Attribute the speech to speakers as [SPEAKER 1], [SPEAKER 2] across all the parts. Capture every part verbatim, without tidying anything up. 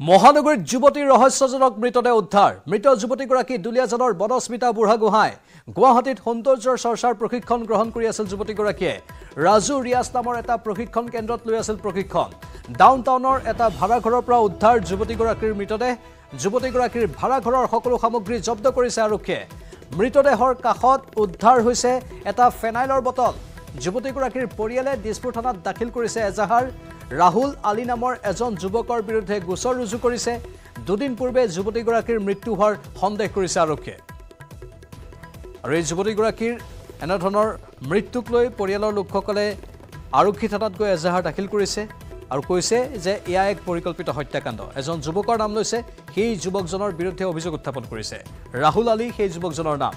[SPEAKER 1] মহানগৰীত যুৱতীৰ ৰহস্যজনক মৃতদেহ উদ্ধাৰ মৃত যুৱতীগৰাকী দুলিয়াজানৰ বনস্মিতা বুঢ়াগোহাঁই গুৱাহাটীত সৌন্দৰ্যৰ চৰ্চাৰ প্ৰশিক্ষণ গ্ৰহণ কৰি আছিল যুৱতীগৰাকীয়ে ৰাজু ৰিয়াজ নামৰ এটা প্ৰশিক্ষণ কেন্দ্ৰত লৈ আছিল প্ৰশিক্ষণ ডাউনটাউনৰ এটা ভাড়াঘৰৰ পৰা উদ্ধাৰ যুৱতীগৰাকীৰ মৃতদেহ যুৱতীগৰাকীৰ ভাড়াঘৰৰ সকলো সামগ্ৰী জব্দ কৰিছে আৰক্ষীয়ে মৃতদেহৰ কাষত উদ্ধাৰ হৈছে এটা ফেনাইলৰ বটল যুৱতীগৰাকীৰ পৰিয়ালে দিছপুৰ থানাত দাখিল কৰিছে এজাহাৰ ৰাহুল আলী নামৰ এজন যুৱকৰ বিৰুদ্ধে গোচৰ ৰুজু কৰিছে দুদিন পূৰ্বে যুৱতীগৰাকীৰ মৃত্যু হোৱাৰ সন্দেহ কৰিছে আৰক্ষীয়ে আৰু এই যুৱতীগৰাকীৰ এনেধৰণৰ মৃত্যুক লৈ পৰিয়ালৰ লোকসকলে আৰক্ষী থানাত গৈ এজাহাৰ দাখিল কৰিছে আৰু কৈছে যে এয়া এক পৰিকল্পিত হত্যাকাণ্ড এজন যুৱকৰ নাম লৈছে সেই যুৱকজনৰ বিৰুদ্ধে অভিযোগ উত্থাপন কৰিছে ৰাহুল আলী সেই যুৱকজনৰ নাম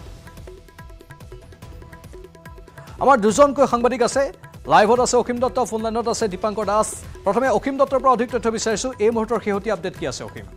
[SPEAKER 1] আমাৰ দুজনকৈ সাংবাদিক আছে লাইভত আছে অসীম দত্ত ফোন লাইনত আছে দীপাংকৰ দাস প্ৰথমে অসীম দত্তৰ পৰা অধিক তথ্য বিচাৰিছো এই মুহূৰ্তৰ শেহতীয়া আপডেট কি আছে অসীম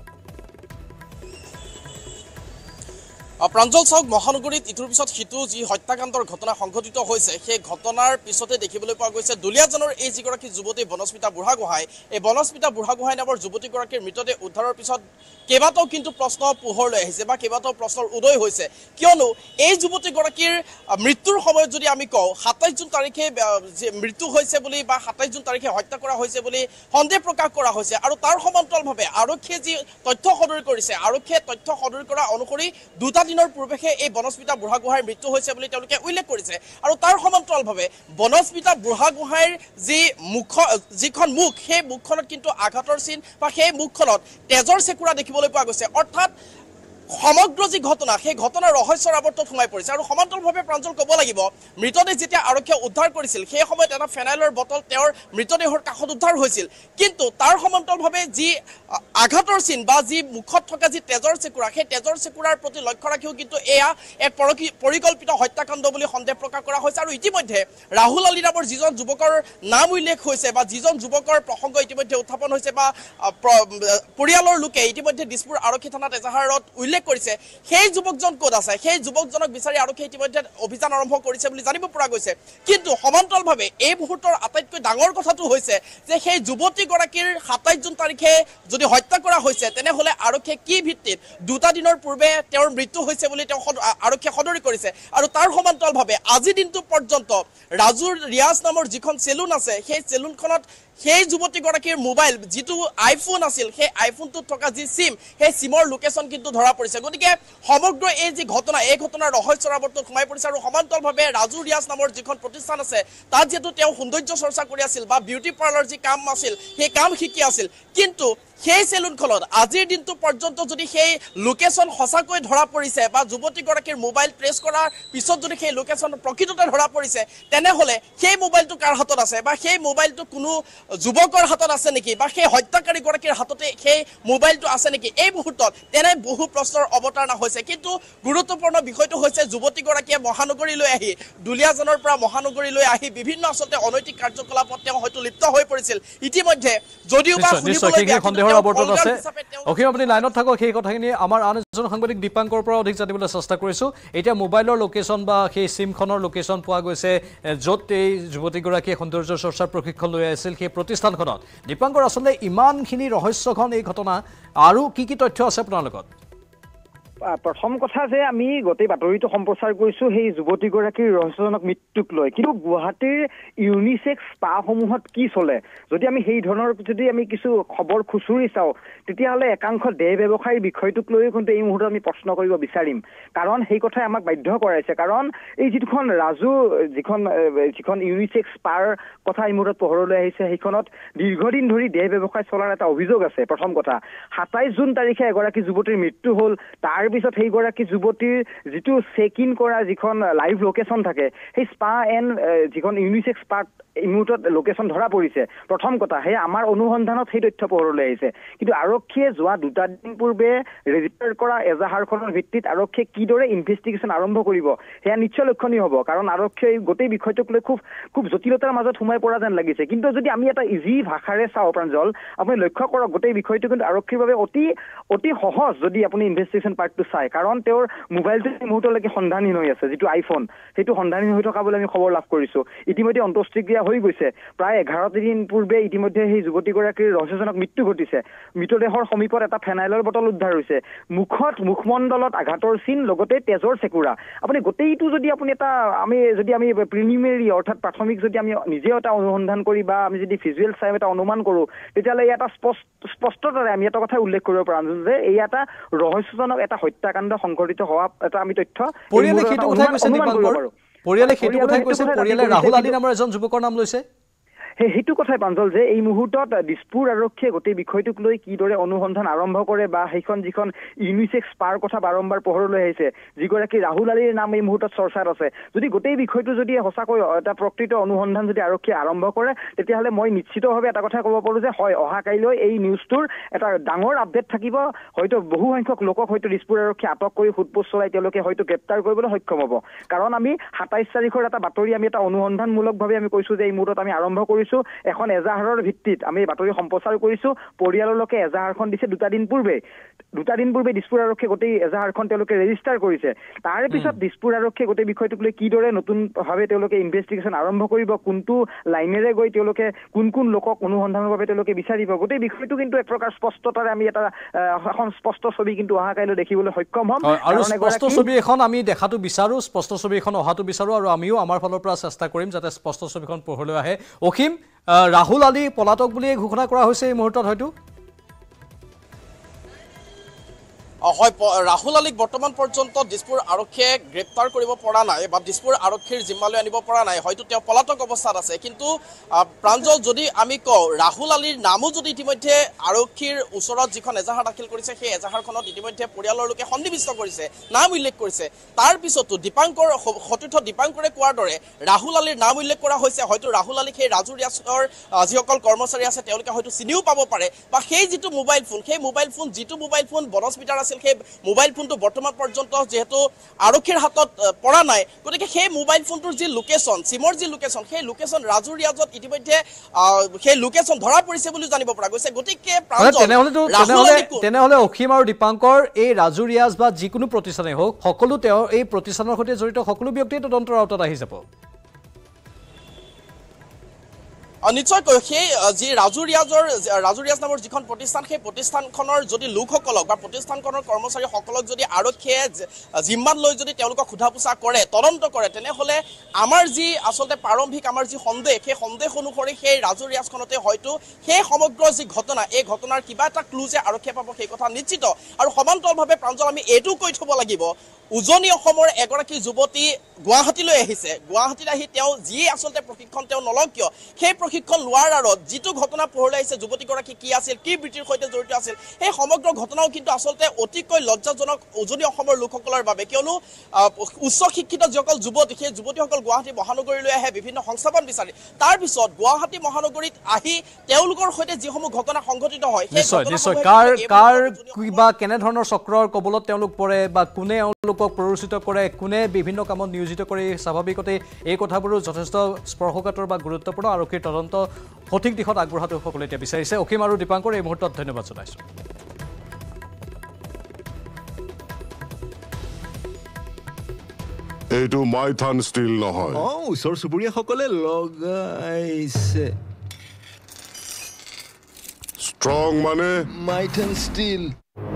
[SPEAKER 2] প্ৰাঞ্জল চাওক মহানগৰীত ইটোৰ পিছত সিটো যি হত্যাকাণ্ডৰ ঘটনা সংঘটিত হৈছে সেই ঘটনাৰ পিছতে দেখিবলৈ পোৱা গৈছে দুলিয়াজানৰ এই যিগৰাকী যুৱতী বনস্মিতা বুঢ়াগোহাঁই এই বনস্মিতা বুঢ়াগোহাঁই নামৰ যুৱতীগৰাকীৰ মৃতদেহ উদ্ধাৰৰ পিছত কেইবাটাও কিন্তু প্ৰশ্ন পোহৰলৈ আহিছে বা কেইবাটাও প্ৰশ্নৰ উদয় হৈছে কিয়নো এই যুৱতীগৰাকীৰ মৃত্যুৰ সময়ত যদি আমি কওঁ সাতাইছ জুন তাৰিখে মৃত্যু হৈছে বুলি বা সাতাইছ জুন তাৰিখে হত্যা কৰা হৈছে বুলি সন্দেহ প্ৰকাশ কৰা হৈছে আৰু তাৰ সমান্তৰালভাৱে আৰক্ষীয়ে যি তথ্য সদৰি কৰিছে আৰক্ষীয়ে তথ্য সদৰি কৰা অনুসৰি দুটা দিনৰ পূৰ্বেহে এই বনস্মিতা বুঢ়াগোহাঁইৰ মৃত্যু হৈছে বুলি তেওঁলোকে উল্লেখ কৰিছে আৰু তাৰ সমান্তৰালভাৱে বনস্মিতা বুঢ়াগোহাঁইৰ যি মুখ যিখন মুখ সেই মুখখনত কিন্তু আঘাতৰ চিন বা সেই মুখখনত তেজৰ চেকুৰা দেখিবলৈ পোৱা গৈছে অৰ্থাৎ সমগ্ৰ যি ঘটনা সেই ঘটনাৰ ৰহস্যৰ আৱৰ্তত সোমাই পৰিছে আৰু সমান্তৰালভাৱে প্ৰাঞ্জল ক'ব লাগিব মৃতদেহ যেতিয়া আৰক্ষীয়ে উদ্ধাৰ কৰিছিল সেই সময়ত এটা ফেনাইলৰ বটল তেওঁৰ মৃতদেহৰ কাষত উদ্ধাৰ হৈছিল কিন্তু তাৰ সমান্তৰালভাৱে যি আঘাতৰ চিন বা যি মুখত থকা যি তেজৰ চেকুৰা সেই তেজৰ চেকুৰাৰ প্ৰতি লক্ষ্য ৰাখিও কিন্তু এয়া এক পৰিকল্পিত হত্যাকাণ্ড বুলি সন্দেহ প্ৰকাশ কৰা হৈছে আৰু ইতিমধ্যে ৰাহুল আলী নামৰ যিজন যুৱকৰ নাম উল্লেখ হৈছে বা যিজন যুৱকৰ প্ৰসংগ ইতিমধ্যে উত্থাপন হৈছে বা পৰিয়ালৰ লোকে ইতিমধ্যে দিছপুৰ আৰক্ষী থানাত এজাহাৰত উল্লেখ কৰিছে সেই যুৱকজন ক'ত আছে সেই যুৱকজনক বিচাৰি আৰক্ষীয়ে ইতিমধ্যে অভিযান আৰম্ভ কৰিছে বুলি জানিব পৰা গৈছে কিন্তু সমান্তৰালভাৱে এই মুহূৰ্তৰ আটাইতকৈ ডাঙৰ কথাটো হৈছে যে সেই যুৱতীগৰাকীৰ সাতাইছ জুন তাৰিখে যদি হত্যা কৰা হৈছে তেনেহ'লে আৰক্ষীয়ে কি ভিত্তিত দুটা দিনৰ পূৰ্বে তেওঁৰ মৃত্যু হৈছে বুলি তেওঁ আৰক্ষীয়ে সদৰি কৰিছে আৰু তাৰ সমান্তৰালভাৱে আজি দিনটো পৰ্যন্ত ৰাজুৰ ৰিয়াজ নামৰ যিখন চেলুন আছে সেই চেলুনখনত সেই যুৱতীগৰাকীৰ মোবাইল যিটো আইফোন আছিল সেই আইফোনটোত থকা যি চিম সেই চিমৰ লোকেশ্যন কিন্তু ধৰা পৰিছে গতিকে সমগ্ৰ এই যি ঘটনা এই ঘটনাৰ ৰহস্যৰ আৱৰ্তত সোমাই পৰিছে আৰু সমান্তৰালভাৱে ৰাজু ৰিয়াজ নামৰ যিখন প্ৰতিষ্ঠান আছে তাত যিহেতু তেওঁ সৌন্দৰ্য চৰ্চা কৰি আছিল বা বিউটি পাৰ্লাৰ যি কাম আছিল সেই কাম শিকি আছিল কিন্তু সেই চেলুনখনত আজিৰ দিনটো পৰ্যন্ত যদি সেই লোকেশ্যন সঁচাকৈ ধৰা পৰিছে বা যুৱতীগৰাকীৰ মোবাইল ট্ৰেছ কৰাৰ পিছত যদি সেই লোকেশ্যন প্ৰকৃততে ধৰা পৰিছে তেনেহ'লে সেই মোবাইলটো কাৰ হাতত আছে বা সেই মোবাইলটো কোনো যুৱকৰ হাতত আছে নেকি বা সেই হত্যাকাৰীগৰাকীৰ হাততে সেই মোবাইলটো আছে নেকি এই মুহূৰ্তত তেনে বহু প্ৰশ্নৰ অৱতাৰণা হৈছে কিন্তু গুৰুত্বপূৰ্ণ বিষয়টো হৈছে যুৱতীগৰাকীয়ে মহানগৰীলৈ আহি দুলিয়াজানৰ পৰা মহানগৰীলৈ আহি বিভিন্ন আচলতে অনৈতিক কাৰ্যকলাপত তেওঁ হয়তো লিপ্ত হৈ পৰিছিল ইতিমধ্যে যদিও বা
[SPEAKER 1] শুনিবলৈ অৱতত আছে অসীম আপুনি লাইনত থাকক সেই কথাখিনি আমাৰ আন এজন সাংবাদিক দীপাংকৰ পৰা অধিক জানিবলৈ চেষ্টা কৰিছোঁ এতিয়া মোবাইলৰ লোকেশ্যন বা সেই চিমখনৰ লোকেশ্যন পোৱা গৈছে য'ত এই যুৱতীগৰাকীয়ে সৌন্দৰ্য চৰ্চাৰ প্ৰশিক্ষণ লৈ আছিল সেই প্ৰতিষ্ঠানখনত দীপাংকৰ আচলতে ইমানখিনি ৰহস্যঘন এই ঘটনা আৰু কি কি তথ্য আছে আপোনাৰ লগত
[SPEAKER 3] প্ৰথম কথা যে আমি গোটেই বাতৰিটো সম্প্ৰচাৰ কৰিছোঁ সেই যুৱতীগৰাকীৰ ৰহস্যজনক মৃত্যুক লৈ কিন্তু গুৱাহাটীৰ ইউনিচেক্স স্পাসমূহত কি চলে যদি আমি সেই ধৰণৰ যদি আমি কিছু খবৰ খুচুৰি চাওঁ তেতিয়াহ'লে একাংশ দেহ ব্যৱসায়ীৰ বিষয়টোক লৈও কিন্তু এই মুহূৰ্তত আমি প্ৰশ্ন কৰিব বিচাৰিম কাৰণ সেই কথাই আমাক বাধ্য কৰাইছে কাৰণ এই যিখন ৰাজু যিখন যিখন ইউনিচেক্স স্পাৰ কথা এই মুহূৰ্তত পোহৰলৈ আহিছে সেইখনত দীৰ্ঘদিন ধৰি দেহ ব্যৱসায় চলাৰ এটা অভিযোগ আছে প্ৰথম কথা সাতাইছ জুন তাৰিখে এগৰাকী যুৱতীৰ মৃত্যু হ'ল তাৰ পিছত সেইগৰাকী যুৱতীৰ যিটো চেক ইন কৰা যিখন লাইভ লোকেশ্যন থাকে সেই স্পা এণ্ড যিখন ইউনিচেক্স স্পাত এই মুহূৰ্তত লোকেশ্যন ধৰা পৰিছে প্ৰথম কথা সেই আমাৰ অনুসন্ধানত সেই তথ্য পোহৰলৈ আহিছে কিন্তু আৰক্ষীয়ে যোৱা দুটা দিন পূৰ্বে ৰেজিষ্টাৰ কৰা এজাহাৰখনৰ ভিত্তিত আৰক্ষীয়ে কিদৰে ইনভেষ্টিগেশ্যন আৰম্ভ কৰিব সেয়া নিশ্চয় লক্ষণীয় হ'ব কাৰণ আৰক্ষীয়ে এই গোটেই বিষয়টোক লৈ খুব খুব জটিলতাৰ মাজত সোমাই পৰা যেন লাগিছে কিন্তু যদি আমি এটা ইজি ভাষাৰে চাওঁ প্ৰাঞ্জল আপুনি লক্ষ্য কৰক গোটেই বিষয়টো কিন্তু আৰক্ষীৰ বাবে অতি অতি সহজ যদি আপুনি ইনভেষ্টিগেশ্যন পাৰ্টটো মোবাইলটো চাই কাৰণ তেওঁৰ মোবাইলটো এই মুহূৰ্তলৈকে সন্ধানহীন হৈ আছে যিটো আইফোন সেইটো সন্ধানহীন হৈ থকা বুলি আমি খবৰ লাভ কৰিছো ইতিমধ্যে অন্ত্যেষ্টিক্ৰিয়া হৈ গৈছে প্ৰায় এঘাৰ দিন পূৰ্বে ইতিমধ্যে সেই যুৱতীগৰাকীৰ ৰহস্যজনক মৃত্যু ঘটিছে মৃতদেহৰ সমীপত এটা ফেনাইলৰ বটল উদ্ধাৰ হৈছে মুখত মুখমণ্ডলত আঘাতৰ চিন লগতে তেজৰ চেকুৰা আপুনি গোটেইটো যদি আপুনি এটা আমি যদি আমি প্ৰিলিমিনাৰী অৰ্থাৎ প্ৰাথমিক যদি আমি নিজেও এটা অনুসন্ধান কৰি বা আমি যদি ভিজুৱেল চাই এটা অনুমান কৰোঁ তেতিয়াহ'লে এটা স্পষ্ট স্পষ্টতাৰে আমি এটা কথা উল্লেখ কৰিব পাৰোঁ যে এই এটা ৰহস্যজনক এটা হত্যাকাণ্ড সংঘটিত হোৱা এটা আমি তথ্য
[SPEAKER 1] পৰিয়ালে সেইটো কথাই কৈছে দীপাংকৰ পৰিয়ালে সেইটো কথাই কৈছে পৰিয়ালে ৰাহুল আলী নামৰ এজন যুৱকৰ নাম লৈছে
[SPEAKER 3] সেইটো কথাই প্ৰাঞ্জল যে এই মুহূৰ্তত দিছপুৰ আৰক্ষীয়ে গোটেই বিষয়টোক লৈ কিদৰে অনুসন্ধান আৰম্ভ কৰে বা সেইখন যিখন ইউনিচেক্স পাৰ কথা বাৰম্বাৰ পোহৰলৈ আহিছে যিগৰাকী ৰাহুল আলীৰ নাম এই মুহূৰ্তত চৰ্চাত আছে যদি গোটেই বিষয়টো যদি সঁচাকৈ এটা প্ৰকৃত অনুসন্ধান যদি আৰক্ষীয়ে আৰম্ভ কৰে তেতিয়াহ'লে মই নিশ্চিতভাৱে এটা কথা ক'ব পাৰোঁ যে হয় অহা কাইলৈ এই নিউজটোৰ এটা ডাঙৰ আপডেট থাকিব হয়তো বহু সংখ্যক লোকক হয়তো দিছপুৰ আৰক্ষীয়ে আটক কৰি সোধপোছ চলাই তেওঁলোকে হয়তো গ্ৰেপ্তাৰ কৰিবলৈ সক্ষম হ'ব কাৰণ আমি সাতাইছ তাৰিখৰ এটা বাতৰি আমি এটা অনুসন্ধানমূলকভাৱে আমি কৈছোঁ যে এই মুহূৰ্তত আমি আৰম্ভ কৰিছোঁ এখন এজাহাৰৰ ভিত্তিত আমি বাতৰি সম্প্ৰচাৰ কৰিছো পৰিয়ালৰ লোকে এজাহাৰখন দিছে দুটা দিন পূৰ্বে দুটা দিন পূৰ্বে দিছপুৰ আৰক্ষীয়ে গোটেই এজাহাৰখন তেওঁলোকে ৰেজিষ্টাৰ কৰিছে তাৰে পিছত দিছপুৰ আৰক্ষীয়ে গোটেই বিষয়টোক লৈ কিদৰে নতুনভাৱে তেওঁলোকে ইনভেষ্টিগেশ্যন আৰম্ভ কৰিব কোনটো লাইনেৰে গৈ তেওঁলোকে কোন কোন লোকক অনুসন্ধানৰ বাবে তেওঁলোকে বিচাৰিব গোটেই বিষয়টো কিন্তু এক প্ৰকাৰ স্পষ্টতাৰে আমি এটা এখন স্পষ্ট ছবি কিন্তু অহা কাইলৈ দেখিবলৈ সক্ষম হ'ম
[SPEAKER 1] আৰু স্পষ্ট ছবি এখন আমি দেখাটো বিচাৰো স্পষ্ট ছবি এখন অহাটো বিচাৰো আৰু আমিও আমাৰ ফালৰ পৰা চেষ্টা কৰিম যাতে স্পষ্ট ছবিখন পোহৰলৈ আহে অখিম ৰাহুল আলী পলাতক বুলি ঘোষণা কৰা হৈছে এই মুহূৰ্তত হয়তো
[SPEAKER 2] হয় ৰাহুল আলীক বৰ্তমান পৰ্যন্ত দিছপুৰ আৰক্ষীয়ে গ্ৰেপ্তাৰ কৰিব পৰা নাই বা দিছপুৰ আৰক্ষীৰ জিম্মালৈ আনিব পৰা নাই হয়তো তেওঁ পলাতক অৱস্থাত আছে কিন্তু প্ৰাঞ্জল যদি আমি কওঁ ৰাহুল আলীৰ নামো যদি ইতিমধ্যে আৰক্ষীৰ ওচৰত যিখন এজাহাৰ দাখিল কৰিছে সেই এজাহাৰখনত ইতিমধ্যে পৰিয়ালৰ লোকে সন্নিৱিষ্ট কৰিছে নাম উল্লেখ কৰিছে তাৰ পিছতো দীপাংকৰ সতীৰ্থ দীপাংকৰে কোৱাৰ দৰে ৰাহুল আলীৰ নাম উল্লেখ কৰা হৈছে হয়তো ৰাহুল আলীক সেই ৰাজু ৰিয়াছৰ যিসকল কৰ্মচাৰী আছে তেওঁলোকে হয়তো চিনিও পাব পাৰে বা সেই যিটো মোবাইল ফোন সেই মোবাইল ফোন যিটো মোবাইল ফোন বনস্মিতাৰ আছে সেই মোবাইল ফোনটো বৰ্তমান পৰ্যন্ত যেহেতু আৰক্ষীৰ হাতত পৰা নাই গতিকে সেই মোবাইল ফোনটোৰ যি লোকেশ্যন চিমৰ যি লোকেশ্যন সেই লোকেশ্যন ৰাজু ৰিয়াজত ইতিমধ্যে সেই লোকেশ্যন ধৰা পৰিছে বুলি জানিব পৰা গৈছে গতিকে
[SPEAKER 1] তেনেহ'লে অসীম আৰু দীপাংকৰ এই ৰাজু ৰিয়াজ বা যিকোনো প্ৰতিষ্ঠানেই হওক সকলো তেওঁ এই প্ৰতিষ্ঠানৰ সৈতে জড়িত সকলো ব্যক্তিয়ে তদন্তৰ আওতাত আহি যাব
[SPEAKER 2] নিশ্চয়কৈ সেই যি ৰাজু ৰিয়াজৰ ৰাজু ৰিয়াজ নামৰ যিখন প্ৰতিষ্ঠান সেই প্ৰতিষ্ঠানখনৰ যদি লোকসকলক বা প্ৰতিষ্ঠানখনৰ কৰ্মচাৰীসকলক যদি আৰক্ষীয়ে জিম্মাত লৈ যদি তেওঁলোকক সোধা পোছা কৰে তদন্ত কৰে তেনেহ'লে আমাৰ যি আচলতে প্ৰাৰম্ভিক আমাৰ যি সন্দেহ সেই সন্দেহ অনুসৰি সেই ৰাজু ৰিয়াজখনতে হয়তো সেই সমগ্ৰ যি ঘটনা এই ঘটনাৰ কিবা এটা ক্লু যে আৰক্ষীয়ে পাব সেই কথা নিশ্চিত আৰু সমান্তৰালভাৱে প্ৰাঞ্জল আমি এইটো কৈ থ'ব লাগিব উজনি অসমৰ এগৰাকী যুৱতী গুৱাহাটীলৈ আহিছে গুৱাহাটীত আহি তেওঁ যি আচলতে প্ৰশিক্ষণ তেওঁ নলওঁ কিয় সেই প্ৰশিক্ষণ লোৱাৰ আঁৰত যিটো ঘটনা পোহৰলৈ আহিছে যুৱতীগৰাকী কি আছিল কি বৃত্তিৰ সৈতে জড়িত আছিল সেই সমগ্ৰ ঘটনাও কিন্তু আচলতে অতিকৈ লজ্জাজনক উজনি অসমৰ লোকসকলৰ বাবে কিয়নো উচ্চ শিক্ষিত যিসকল যুৱতী সেই যুৱতীসকল গুৱাহাটী মহানগৰীলৈ আহে বিভিন্ন সংস্থাপন বিচাৰি তাৰপিছত গুৱাহাটী মহানগৰীত আহি তেওঁলোকৰ সৈতে যিসমূহ ঘটনা সংঘটিত হয়
[SPEAKER 1] নিশ্চয় নিশ্চয় কাৰ কাৰ কিবা কেনেধৰণৰ চক্ৰৰ কবলত তেওঁলোক পৰে বা কোনে লোকক প্ৰৰোচিত কৰে কোনে বিভিন্ন কামত নিয়োজিত কৰি স্বাভাৱিকতে এই কথাবোৰো যথেষ্ট স্পৰ্শকাতৰ বা গুৰুত্বপূৰ্ণ আৰক্ষীৰ তদন্ত সঠিক দিশত আগবঢ়াটো সকলোৱে এতিয়া বিচাৰিছে অসীম আৰু দীপাংকৰ এই মুহূৰ্তত ধন্যবাদ জনাইছোঁ
[SPEAKER 4] এইটো মাইথান ষ্টিল নহয়
[SPEAKER 5] অ ওচৰ চুবুৰীয়াসকলে লগাইছে
[SPEAKER 4] ষ্ট্ৰং মানে
[SPEAKER 5] মাইথান ষ্টিল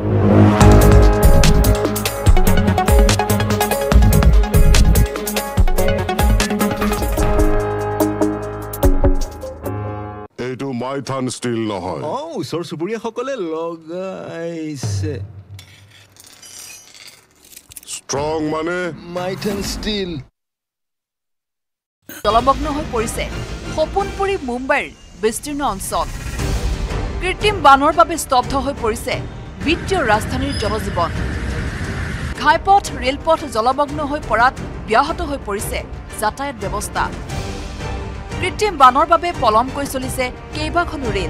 [SPEAKER 4] এইটো মাইথান ষ্টিল নহয়
[SPEAKER 5] অ ওচৰ চুবুৰীয়াসকলে লগাইছে
[SPEAKER 4] ষ্ট্ৰং মানে
[SPEAKER 5] মাইথান ষ্টিল
[SPEAKER 6] জলমগ্ন হৈ পৰিছে সপোনপুৰী মুম্বাইৰ বিস্তীৰ্ণ অঞ্চল কৃত্ৰিম বানৰ বাবে স্তব্ধ হৈ পৰিছে বিত্তীয় ৰাজধানীৰ জনজীৱন ঘাইপথ ৰেলপথ জলমগ্ন হৈ পৰাত ব্যাহত হৈ পৰিছে যাতায়াত ব্যৱস্থা কৃত্ৰিম বানৰ বাবে পলমকৈ চলিছে কেইবাখনো ৰেল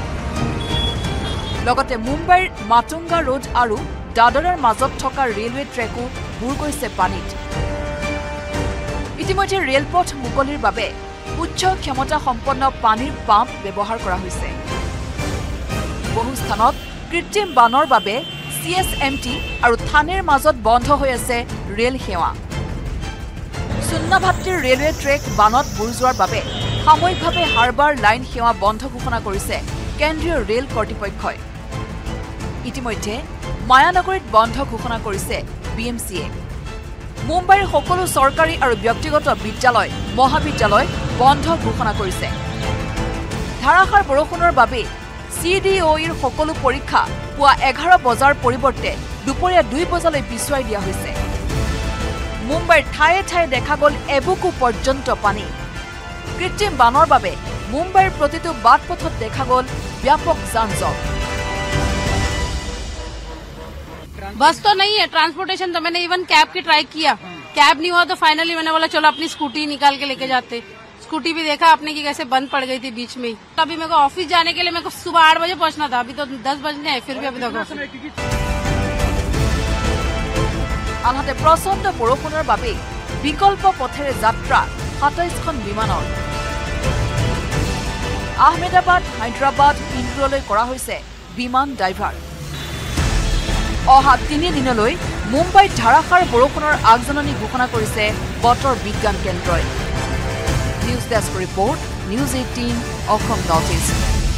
[SPEAKER 6] লগতে মুম্বাইৰ মাটুংগা ৰোড আৰু দাদৰাৰ মাজত থকা ৰেলৱে ট্ৰেকো বুৰ গৈছে পানীত ইতিমধ্যে ৰেলপথ মুকলিৰ বাবে উচ্চ ক্ষমতা সম্পন্ন পানীৰ পাম্প ব্যৱহাৰ কৰা হৈছে বহু স্থানত কৃত্ৰিম বানৰ বাবে চি এছ এম টি আৰু থানেৰ মাজত বন্ধ হৈ আছে ৰেল সেৱা সুন্নাভাট্টিৰ ৰেলৱে ট্ৰেক বানত বুৰ যোৱাৰ বাবে সাময়িকভাৱে হাৰ্বাৰ লাইন সেৱা বন্ধ ঘোষণা কৰিছে কেন্দ্ৰীয় ৰেল কৰ্তৃপক্ষই ইতিমধ্যে মায়ানগৰীত বন্ধ ঘোষণা কৰিছে বি এম চিয়ে মুম্বাইৰ সকলো চৰকাৰী আৰু ব্যক্তিগত বিদ্যালয় মহাবিদ্যালয় বন্ধ ঘোষণা কৰিছে ধাৰাসাৰ বৰষুণৰ বাবে চি ডি অ'ৰ সকলো পৰীক্ষা পুৱা এঘাৰ বজাৰ পৰিৱৰ্তে দুপৰীয়া দুই বজালৈ পিছুৱাই দিয়া হৈছে মুম্বাইৰ ঠায়ে ঠায়ে দেখা গ'ল এবুকু পৰ্যন্ত পানী কৃত্ৰিম বানৰ বাবে মুম্বাইৰ প্ৰতিটো বাট পথত দেখা গ'ল ব্যাপক যান-জঁট
[SPEAKER 7] बस तो नहीं है ट्रांसपोर्टेशन तो मैंने इवन कैब की ट्राई किया कैब नहीं हुआ तो फाइनली मैंने बोला चलो अपनी स्कूटी निकाल के लेके जाते स्कूटी भी देखा आपने कि कैसे बंद पड़ गई थी बीच में ही अभी मेरे को ऑफिस जाने के लिए मेरे को सुबह आठ बजे पहुंचना था अभी तो दस बजने हैं फिर भी अभी देखो
[SPEAKER 6] আনহাতে প্ৰচণ্ড বৰষুণৰ বাবে বিকল্প পথেৰে যাত্ৰা সাতাইছখন বিমানৰ আহমেদাবাদ হায়দৰাবাদ ইন্দোৰলৈ কৰা হৈছে বিমান ড্ৰাইভাৰ অহা তিনি দিনলৈ মুম্বাইত ধাৰাসাৰ বৰষুণৰ আগজাননী ঘোষণা কৰিছে বতৰ বিজ্ঞান কেন্দ্ৰই news desk report news eighteen Assam north east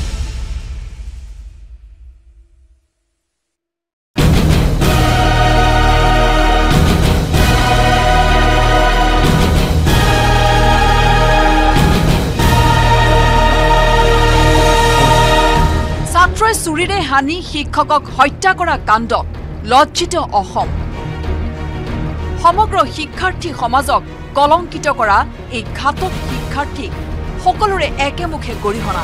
[SPEAKER 6] ছাত্ৰই চুৰিৰে হানি শিক্ষকক হত্যা কৰা কাণ্ডত লজ্জিত অসম সমগ্ৰ শিক্ষাৰ্থী সমাজক কলংকিত কৰা এই ঘাতক শিক্ষাৰ্থীক সকলোৰে একেমুখে গৰিহণা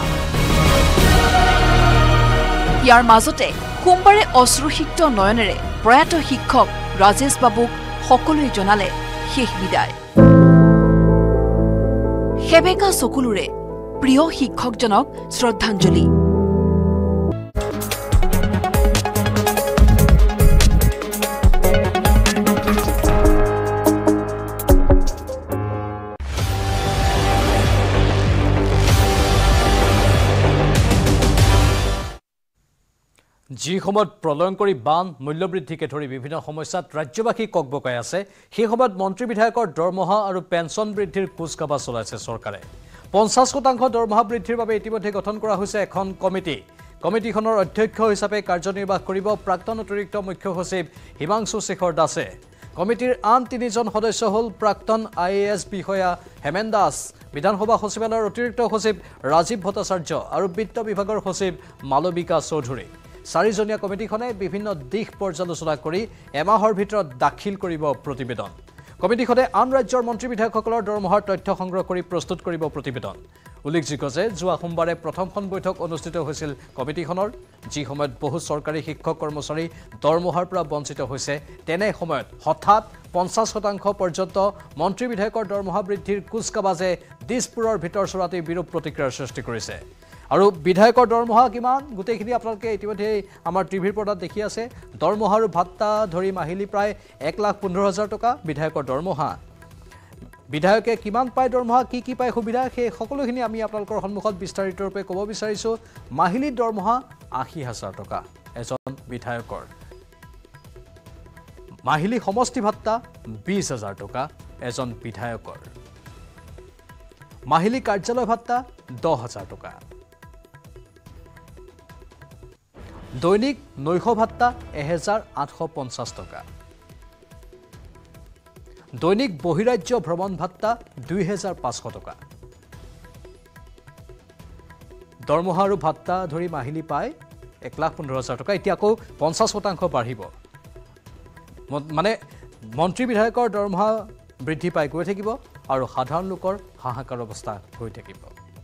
[SPEAKER 6] ইয়াৰ মাজতে সোমবাৰে অশ্ৰুসিক্ত নয়নেৰে প্ৰয়াত শিক্ষক ৰাজেশ বাবুক সকলোৱে জনালে শেষ বিদায় সেবেকা চকুলোৰে প্ৰিয় শিক্ষকজনক শ্ৰদ্ধাঞ্জলি
[SPEAKER 1] যি সময়ত প্ৰলয়ংকৰী বান মূল্যবৃদ্ধিকে ধৰি বিভিন্ন সমস্যাত ৰাজ্যবাসী ককবকাই আছে সেই সময়ত মন্ত্ৰী বিধায়কৰ দৰমহা আৰু পেঞ্চন বৃদ্ধিৰ কুচকাবা চলাইছে চৰকাৰে পঞ্চাছ শতাংশ দৰমহা বৃদ্ধিৰ বাবে ইতিমধ্যে গঠন কৰা হৈছে এখন কমিটি কমিটিখনৰ অধ্যক্ষ হিচাপে কাৰ্যনিৰ্বাহ কৰিব প্ৰাক্তন অতিৰিক্ত মুখ্য সচিব হিমাংশু শেখৰ দাসে কমিটিৰ আন তিনিজন সদস্য হ'ল প্ৰাক্তন আই এ এছ বিষয়া হেমেন দাস বিধানসভা সচিবালয়ৰ অতিৰিক্ত সচিব ৰাজীৱ ভট্টাচাৰ্য আৰু বিত্ত বিভাগৰ সচিব মালবিকা চৌধুৰী চাৰিজনীয়া কমিটিখনে বিভিন্ন দিশ পৰ্যালোচনা কৰি এমাহৰ ভিতৰত দাখিল কৰিব প্ৰতিবেদন কমিটিখনে আন ৰাজ্যৰ মন্ত্ৰী বিধায়কসকলৰ দৰমহাৰ তথ্য সংগ্ৰহ কৰি প্ৰস্তুত কৰিব প্ৰতিবেদন উল্লেখযোগ্য যে যোৱা সোমবাৰে প্ৰথমখন বৈঠক অনুষ্ঠিত হৈছিল কমিটিখনৰ যি সময়ত বহু চৰকাৰী শিক্ষক কৰ্মচাৰী দৰমহাৰ পৰা বঞ্চিত হৈছে তেনে সময়ত হঠাৎ পঞ্চাছ শতাংশ পৰ্যন্ত মন্ত্ৰী বিধায়কৰ দৰমহা বৃদ্ধিৰ কুচকাবাজে দিছপুৰৰ ভিতৰ চৰাতে বিৰূপ প্ৰতিক্ৰিয়াৰ সৃষ্টি কৰিছে আৰু বিধায়কৰ দৰমহা কিমান গোটেইখিনি আপোনালোকে ইতিমধ্যে আমাৰ টিভিৰ পৰ্দাত দেখি আছে দৰমহা আৰু ভাত্তা ধৰি মাহিলী প্ৰায় এক লাখ পোন্ধৰ হাজাৰ টকা বিধায়কৰ দৰমহা বিধায়কে কিমান পায় দৰমহা কি কি পায় সুবিধা সেই সকলোখিনি আমি আপোনালোকৰ সন্মুখত বিস্তাৰিতৰূপে ক'ব বিচাৰিছোঁ মাহিলী দৰমহা আশী হাজাৰ টকা এজন বিধায়কৰ মাহিলী সমষ্টি ভাত্তা বিশ হাজাৰ টকা এজন বিধায়কৰ মাহিলী কাৰ্যালয় ভাত্তা দহ হাজাৰ টকা দৈনিক নৈশ ভাত্তা এহেজাৰ আঠশ পঞ্চাছ টকা দৈনিক বহিৰাজ্য ভ্ৰমণ ভাত্তা দুই হাজাৰ পাঁচশ টকা দৰমহা আৰু ভাত্তা ধৰি মাহিলী পায় এক লাখ পোন্ধৰ হাজাৰ টকা এতিয়া আকৌ পঞ্চাছ শতাংশ বাঢ়িব মানে মন্ত্ৰী বিধায়কৰ দৰমহা বৃদ্ধি পাই গৈ থাকিব আৰু সাধাৰণ লোকৰ হাহাকাৰ অৱস্থা হৈ থাকিব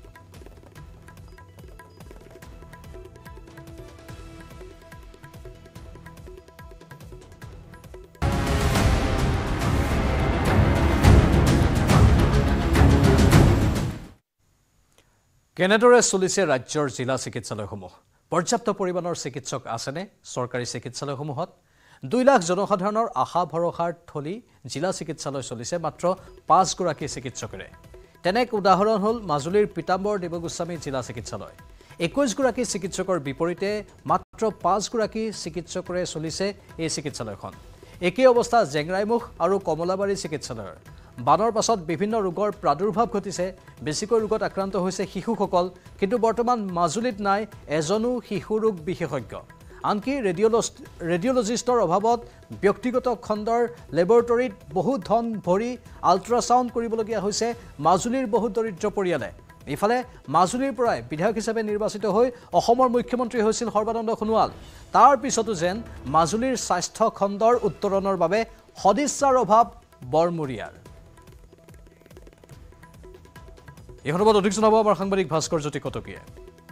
[SPEAKER 1] কেনেদৰে চলিছে ৰাজ্যৰ জিলা চিকিৎসালয়সমূহ পৰ্যাপ্ত পৰিমাণৰ চিকিৎসক আছেনে চৰকাৰী চিকিৎসালয়সমূহত দুই লাখ জনসাধাৰণৰ আশা ভৰসাৰ থলী জিলা চিকিৎসালয় চলিছে মাত্ৰ পাঁচগৰাকী চিকিৎসকেৰে তেনে এক উদাহৰণ হ'ল মাজুলীৰ পিতাম্বৰ দেৱগোস্বামী জিলা চিকিৎসালয় একৈছ গৰাকী চিকিৎসকৰ বিপৰীতে মাত্ৰ মাত্ৰ পাঁচগৰাকী চিকিৎসকৰে চলিছে এই চিকিৎসালয়খন একেই অৱস্থা জেংৰাইমুখ আৰু কমলাবাৰী চিকিৎসালয়ৰ বানৰ পাছত বিভিন্ন ৰোগৰ প্ৰাদুৰ্ভাৱ ঘটিছে বেছিকৈ ৰোগত আক্ৰান্ত হৈছে শিশুসকল কিন্তু বৰ্তমান মাজুলীত নাই এজনো শিশু ৰোগ বিশেষজ্ঞ আনকি ৰেডিঅলজিষ্ট ৰেডিঅলজিষ্টৰ অভাৱত ব্যক্তিগত খণ্ডৰ লেবৰেটৰীত বহু ধন ভৰি আল্ট্ৰাছাউণ্ড কৰিবলগীয়া হৈছে মাজুলীৰ বহু দৰিদ্ৰ পৰিয়ালে ইফালে মাজুলীৰ পৰাই বিধায়ক হিচাপে নিৰ্বাচিত হৈ অসমৰ মুখ্যমন্ত্ৰী হৈছিল সৰ্বানন্দ সোণোৱাল তাৰ পিছতো যেন মাজুলীৰ স্বাস্থ্য খণ্ডৰ উত্তৰণৰ বাবে সদিচ্ছাৰ অভাৱ বৰমূৰীয়াৰ এই সন্দৰ্ভত অধিক জনাব আমাৰ সাংবাদিক ভাস্কৰ জ্যোতি কটকীয়ে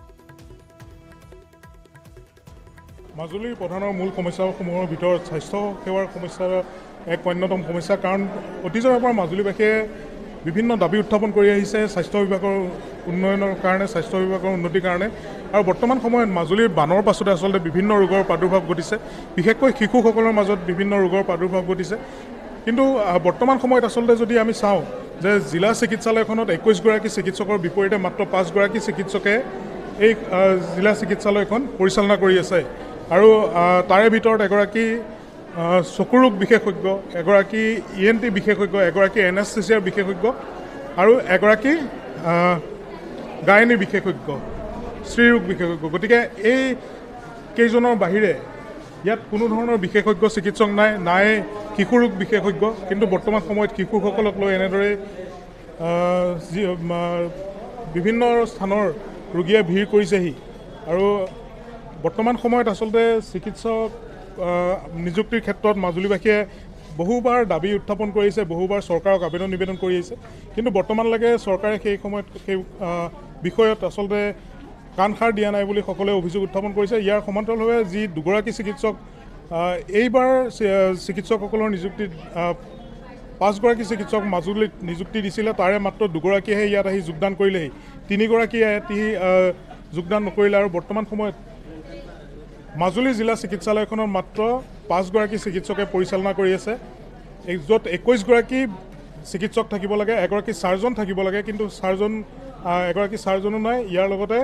[SPEAKER 8] মাজুলীৰ প্ৰধানৰ মূল সমস্যাসমূহৰ ভিতৰত স্বাস্থ্য সেৱাৰ সমস্যাৰ এক অন্যতম সমস্যা কাৰণ অতীজৰে পৰা মাজুলীবাসীয়ে বিভিন্ন দাবী উত্থাপন কৰি আহিছে স্বাস্থ্য বিভাগৰ উন্নয়নৰ কাৰণে স্বাস্থ্য বিভাগৰ উন্নতিৰ কাৰণে আৰু বৰ্তমান সময়ত মাজুলীৰ বানৰ পাছতে আচলতে বিভিন্ন ৰোগৰ প্ৰাদুৰ্ভাৱ ঘটিছে বিশেষকৈ শিশুসকলৰ মাজত বিভিন্ন ৰোগৰ প্ৰাদুৰ্ভাৱ ঘটিছে কিন্তু বৰ্তমান সময়ত আচলতে যদি আমি চাওঁ যে জিলা চিকিৎসালয়খনত একৈছগৰাকী চিকিৎসকৰ বিপৰীতে মাত্ৰ পাঁচগৰাকী চিকিৎসকে এই জিলা চিকিৎসালয়খন পৰিচালনা কৰি আছে আৰু তাৰে ভিতৰত এগৰাকী চকু ৰোগ বিশেষজ্ঞ এগৰাকী ই এন টি বিশেষজ্ঞ এগৰাকী এনেস্থেচিয়াৰ বিশেষজ্ঞ আৰু এগৰাকী গায়নী বিশেষজ্ঞ স্ত্ৰীৰোগ বিশেষজ্ঞ গতিকে এই কেইজনৰ বাহিৰে ইয়াত কোনো ধৰণৰ বিশেষজ্ঞ চিকিৎসক নাই নাই শিশু ৰোগ বিশেষজ্ঞ কিন্তু বৰ্তমান সময়ত শিশুসকলক লৈ এনেদৰে যি বিভিন্ন স্থানৰ ৰোগীয়ে ভিৰ কৰিছেহি আৰু বৰ্তমান সময়ত আচলতে চিকিৎসক নিযুক্তিৰ ক্ষেত্ৰত মাজুলীবাসীয়ে বহুবাৰ দাবী উত্থাপন কৰিছে বহুবাৰ চৰকাৰক আবেদন নিবেদন কৰি আহিছে কিন্তু বৰ্তমানলৈকে চৰকাৰে সেই সময়ত সেই বিষয়ত আচলতে কাণসাৰ দিয়া নাই বুলি সকলোৱে অভিযোগ উত্থাপন কৰিছে ইয়াৰ সমান্তৰালভাৱে যি দুগৰাকী চিকিৎসক এইবাৰ চিকিৎসকসকলৰ নিযুক্তিত পাঁচগৰাকী চিকিৎসক মাজুলীত নিযুক্তি দিছিলে তাৰে মাত্ৰ দুগৰাকীয়েহে ইয়াত আহি যোগদান কৰিলেহি তিনিগৰাকীয়ে আহি যোগদান নকৰিলে আৰু বৰ্তমান সময়ত মাজুলী জিলা চিকিৎসালয়খনৰ মাত্ৰ পাঁচগৰাকী চিকিৎসকে পৰিচালনা কৰি আছে য'ত একৈছগৰাকী চিকিৎসক থাকিব লাগে এগৰাকী চাৰ্জন থাকিব লাগে কিন্তু চাৰ্জন এগৰাকী চাৰ্জনো নাই ইয়াৰ লগতে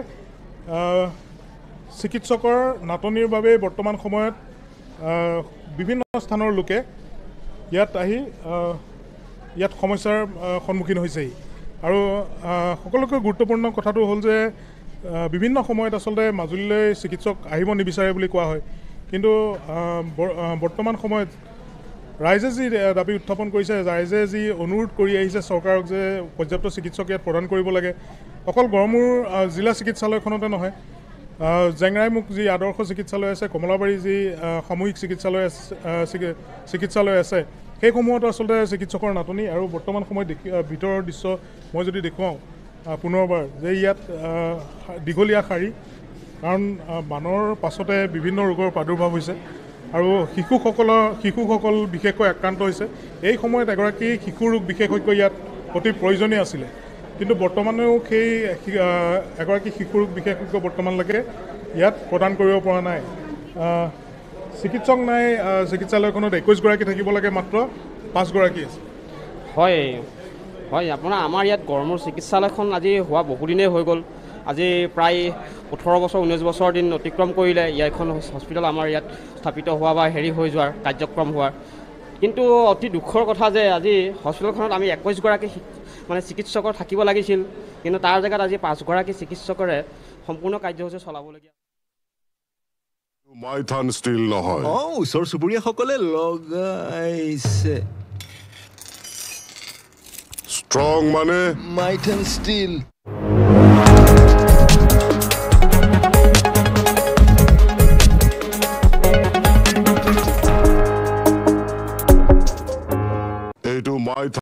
[SPEAKER 8] চিকিৎসকৰ নাটনিৰ বাবে বৰ্তমান সময়ত বিভিন্ন স্থানৰ লোকে ইয়াত আহি ইয়াত সমস্যাৰ সন্মুখীন হৈছেহি আৰু সকলোতকৈ গুৰুত্বপূৰ্ণ কথাটো হ'ল যে বিভিন্ন সময়ত আচলতে মাজুলীলৈ চিকিৎসক আহিব নিবিচাৰে বুলি কোৱা হয় কিন্তু বৰ্তমান সময়ত ৰাইজে যি দাবী উত্থাপন কৰিছে ৰাইজে যি অনুৰোধ কৰি আহিছে চৰকাৰক যে পৰ্যাপ্ত চিকিৎসক ইয়াত প্ৰদান কৰিব লাগে অকল গড়মূৰ জিলা চিকিৎসালয়খনতে নহয় জেংৰাইমুখ যি আদৰ্শ চিকিৎসালয় আছে কমলাবাৰী যি সামূহিক চিকিৎসালয় চিকিৎসালয় আছে সেইসমূহতো আচলতে চিকিৎসকৰ নাটনি আৰু বৰ্তমান সময়ত ভিতৰৰ দৃশ্য মই যদি দেখুৱাওঁ পুনৰবাৰ যে ইয়াত দীঘলীয়া শাৰী কাৰণ বানৰ পাছতে বিভিন্ন ৰোগৰ প্ৰাদুৰ্ভাৱ হৈছে আৰু শিশুসকলৰ শিশুসকল বিশেষকৈ আক্ৰান্ত হৈছে এই সময়ত এগৰাকী শিশু ৰোগ বিশেষজ্ঞ ইয়াত অতি প্ৰয়োজনীয় আছিলে কিন্তু বৰ্তমানেও সেই এগৰাকী শিশু ৰোগ বিশেষজ্ঞ বৰ্তমানলৈকে ইয়াত প্ৰদান কৰিব পৰা নাই চিকিৎসক নাই চিকিৎসালয়খনত একৈছগৰাকী থাকিব লাগে মাত্ৰ পাঁচগৰাকী আছে
[SPEAKER 9] হয় হয় আপোনাৰ আমাৰ ইয়াত গড়মূৰ চিকিৎসালয়খন আজি হোৱা বহুদিনেই হৈ গ'ল আজি প্ৰায় ওঠৰ বছৰ ঊনৈছ বছৰ দিন অতিক্ৰম কৰিলে ইয়াৰখন হস্পিটেল আমাৰ ইয়াত স্থাপিত হোৱা বা হেৰি হৈ যোৱাৰ কাৰ্যক্ৰম হোৱাৰ কিন্তু অতি দুখৰ কথা যে আজি হস্পিটেলখনত আমি একৈছগৰাকী মানে চিকিৎসকৰ থাকিব লাগিছিল কিন্তু তাৰ জেগাত আজি পাঁচগৰাকী চিকিৎসকৰে সম্পূৰ্ণ কাৰ্যসূচী চলাবলগীয়া
[SPEAKER 4] মাইথান ষ্টিল নহয়
[SPEAKER 5] অঁ ওচৰ চুবুৰীয়াসকলে লগাইছে
[SPEAKER 4] ষ্ট্ৰং মানে
[SPEAKER 5] মাইথান ষ্টিল